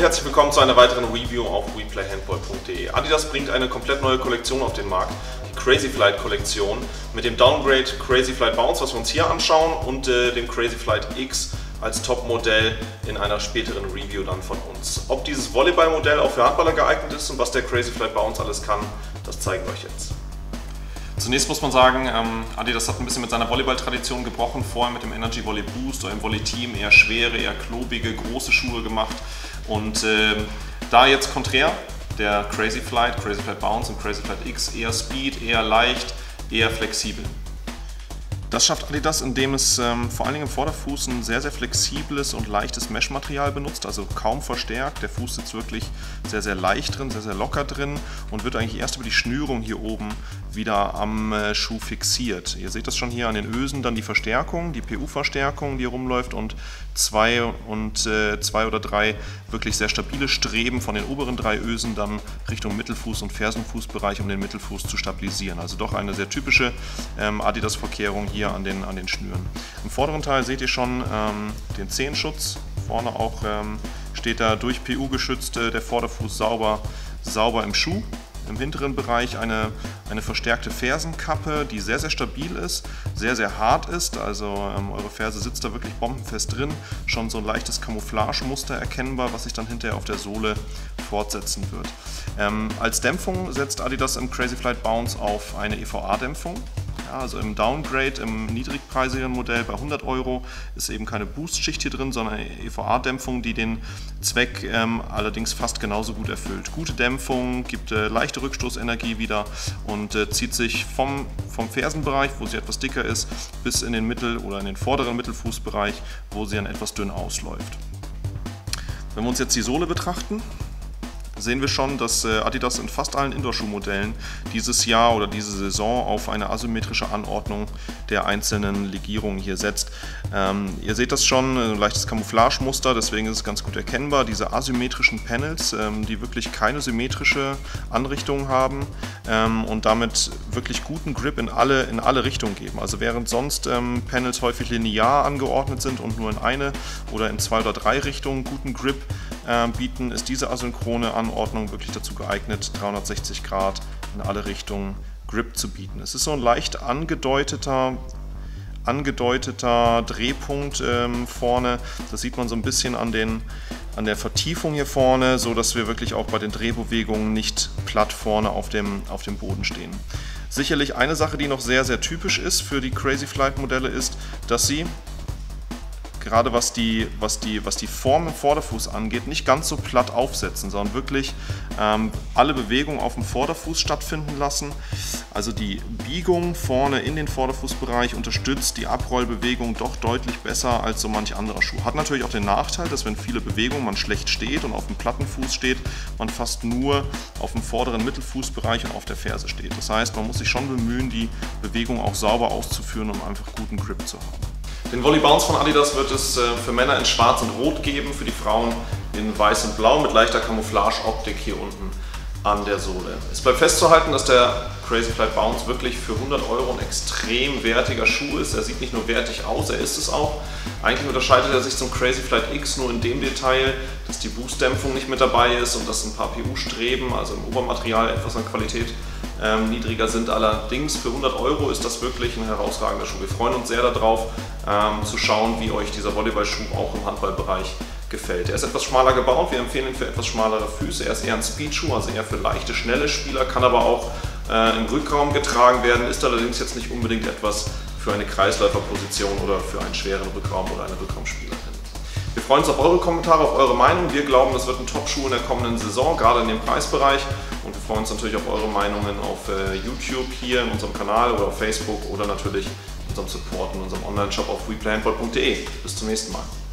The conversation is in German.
herzlich willkommen zu einer weiteren Review auf WePlayHandball.de. Adidas bringt eine komplett neue Kollektion auf den Markt, die Crazy Flight Kollektion mit dem Downgrade Crazy Flight Bounce, was wir uns hier anschauen, und dem Crazy Flight X als Topmodell in einer späteren Review dann von uns. Ob dieses Volleyballmodell auch für Handballer geeignet ist und was der Crazy Flight Bounce alles kann, das zeigen wir euch jetzt. Zunächst muss man sagen, Adidas hat ein bisschen mit seiner Volleyball-Tradition gebrochen, vorher mit dem Energy Volley Boost oder im Volley Team eher schwere, eher klobige, große Schuhe gemacht, und da jetzt konträr, der Crazy Flight Bounce und Crazy Flight X, eher Speed, eher leicht, eher flexibel. Das schafft Adidas, indem es vor allen Dingen im Vorderfuß ein sehr, sehr flexibles und leichtes Mesh-Material benutzt, also kaum verstärkt. Der Fuß sitzt wirklich sehr, sehr leicht drin, sehr, sehr locker drin und wird eigentlich erst über die Schnürung hier oben wieder am Schuh fixiert. Ihr seht das schon hier an den Ösen, dann die Verstärkung, die PU-Verstärkung, die rumläuft, und zwei oder drei wirklich sehr stabile Streben von den oberen drei Ösen dann Richtung Mittelfuß- und Fersenfußbereich, um den Mittelfuß zu stabilisieren. Also doch eine sehr typische Adidas-Vorkehrung hier an den Schnüren. Im vorderen Teil seht ihr schon den Zehenschutz. Vorne auch steht da durch PU geschützt der Vorderfuß sauber im Schuh. Im hinteren Bereich eine verstärkte Fersenkappe, die sehr, sehr stabil ist, sehr, sehr hart ist. Also eure Ferse sitzt da wirklich bombenfest drin. Schon so ein leichtes Camouflagemuster erkennbar, was sich dann hinterher auf der Sohle fortsetzen wird. Als Dämpfung setzt Adidas im Crazy Flight Bounce auf eine EVA-Dämpfung. Ja, also im Downgrade, im niedrigpreisigen Modell bei 100 € ist eben keine Boost-Schicht hier drin, sondern eine EVA-Dämpfung, die den Zweck allerdings fast genauso gut erfüllt. Gute Dämpfung, gibt leichte Rückstoßenergie wieder und zieht sich vom Fersenbereich, wo sie etwas dicker ist, bis in den oder in den vorderen Mittelfußbereich, wo sie dann etwas dünn ausläuft. Wenn wir uns jetzt die Sohle betrachten, sehen wir schon, dass Adidas in fast allen Indoor-Schuhmodellen dieses Jahr oder diese Saison auf eine asymmetrische Anordnung der einzelnen Legierungen hier setzt. Ihr seht das schon, ein leichtes Camouflagemuster, deswegen ist es ganz gut erkennbar. Diese asymmetrischen Panels, die wirklich keine symmetrische Anrichtung haben und damit wirklich guten Grip in alle Richtungen geben. Also während sonst Panels häufig linear angeordnet sind und nur in eine oder in 2 oder 3 Richtungen guten Grip bieten, ist diese asynchrone Anordnung wirklich dazu geeignet, 360 Grad in alle Richtungen Grip zu bieten. Es ist so ein leicht angedeuteter Drehpunkt vorne. Das sieht man so ein bisschen an der Vertiefung hier vorne, so dass wir wirklich auch bei den Drehbewegungen nicht platt vorne auf dem Boden stehen. Sicherlich eine Sache, die noch sehr, sehr typisch ist für die Crazy Flight Modelle, ist, dass sie gerade was die Form im Vorderfuß angeht, nicht ganz so platt aufsetzen, sondern wirklich alle Bewegungen auf dem Vorderfuß stattfinden lassen. Also die Biegung vorne in den Vorderfußbereich unterstützt die Abrollbewegung doch deutlich besser als so manch anderer Schuh. Hat natürlich auch den Nachteil, dass wenn viele Bewegungen man schlecht steht und auf dem platten Fuß steht, man fast nur auf dem vorderen Mittelfußbereich und auf der Ferse steht. Das heißt, man muss sich schon bemühen, die Bewegung auch sauber auszuführen, um einfach guten Grip zu haben. Den Volley Bounce von Adidas wird es für Männer in Schwarz und Rot geben, für die Frauen in Weiß und Blau mit leichter Camouflage-Optik hier unten an der Sohle. Es bleibt festzuhalten, dass der Crazy Flight Bounce wirklich für 100 € ein extrem wertiger Schuh ist. Er sieht nicht nur wertig aus, er ist es auch. Eigentlich unterscheidet er sich zum Crazy Flight X nur in dem Detail, dass die Boost-Dämpfung nicht mit dabei ist und dass ein paar PU-Streben, also im Obermaterial, etwas an Qualität niedriger sind. Allerdings für 100 € ist das wirklich ein herausragender Schuh. Wir freuen uns sehr darauf, zu schauen, wie euch dieser Volleyballschuh auch im Handballbereich gefällt. Er ist etwas schmaler gebaut, wir empfehlen ihn für etwas schmalere Füße. Er ist eher ein Speedschuh, also eher für leichte, schnelle Spieler, kann aber auch im Rückraum getragen werden, ist allerdings jetzt nicht unbedingt etwas für eine Kreisläuferposition oder für einen schweren Rückraum oder eine Rückraumspielerin. Wir freuen uns auf eure Kommentare, auf eure Meinung. Wir glauben, das wird ein Top-Schuh in der kommenden Saison, gerade in dem Preisbereich. Und wir freuen uns natürlich auf eure Meinungen auf YouTube hier in unserem Kanal oder auf Facebook oder natürlich in unserem Support in unserem Online-Shop auf WePlayHandball.de. Bis zum nächsten Mal.